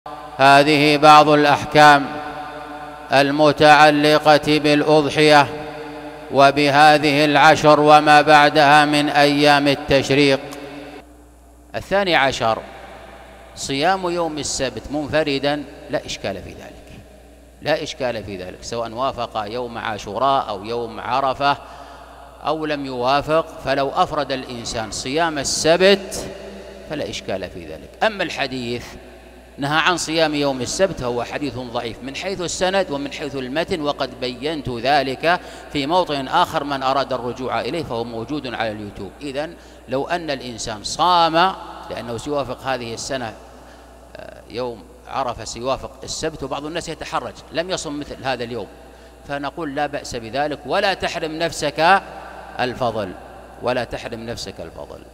هذه بعض الأحكام المتعلقة بالأضحية وبهذه العشر وما بعدها من أيام التشريق. 12 صيام يوم السبت منفردا لا إشكال في ذلك، لا إشكال في ذلك، سواء وافق يوم عاشوراء أو يوم عرفة أو لم يوافق، فلو أفرد الإنسان صيام السبت فلا إشكال في ذلك. أما الحديث نهى عن صيام يوم السبت هو حديث ضعيف من حيث السند ومن حيث المتن، وقد بينت ذلك في موطن آخر، من أراد الرجوع إليه فهو موجود على اليوتيوب. إذن لو أن الإنسان صام لأنه سيوافق هذه السنة يوم عرفة سيوافق السبت، وبعض الناس يتحرج لم يصم مثل هذا اليوم، فنقول لا بأس بذلك، ولا تحرم نفسك الفضل، ولا تحرم نفسك الفضل.